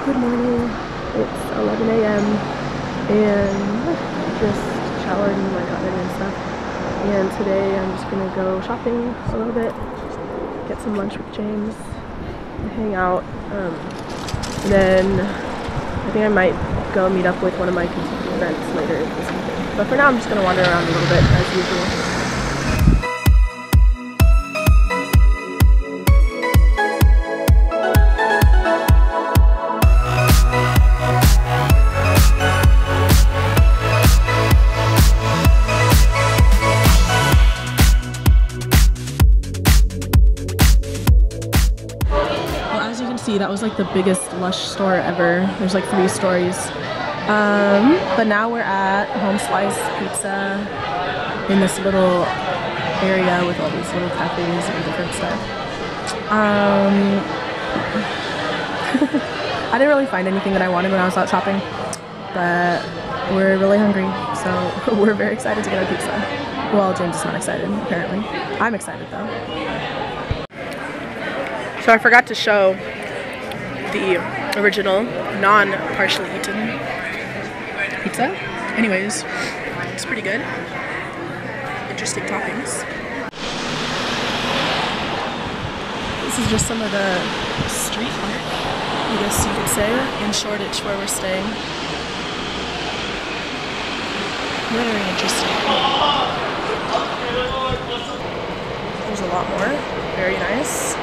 Good morning. It's 11 a.m. and just showered and like got ready and stuff. And today I'm just gonna go shopping a little bit, get some lunch with James, and hang out. And then I think I might go meet up with one of my Contiki friends later this evening. But for now I'm just gonna wander around a little bit as usual. See, that was like the biggest Lush store ever. There's like 3 stories. But now we're at Home Slice Pizza in this little area with all these little cafes and different stuff. I didn't really find anything that I wanted when I was out shopping, but we're really hungry, so we're very excited to get our pizza. Well, James is not excited, apparently. I'm excited though. So I forgot to show the original, non-partially eaten pizza. Anyways, it's pretty good. Interesting toppings. This is just some of the street art, I guess you could say, in Shoreditch where we're staying. Very interesting. There's a lot more. Very nice.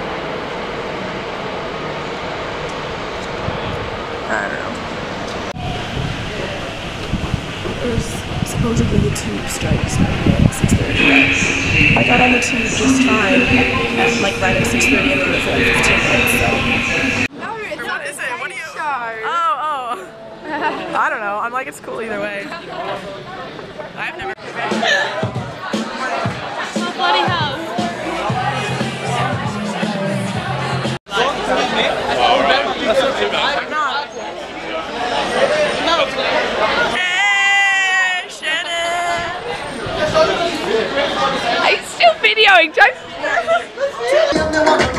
I don't know. There's supposedly the tube strikes at 6:30. I got on the tube just fine, like right at 6:30 and then for like 15 minutes, so. No, it's not the same. What are you? Oh. I don't know. I'm like, it's cool either way. I've never. Oh, bloody house. Are you still videoing?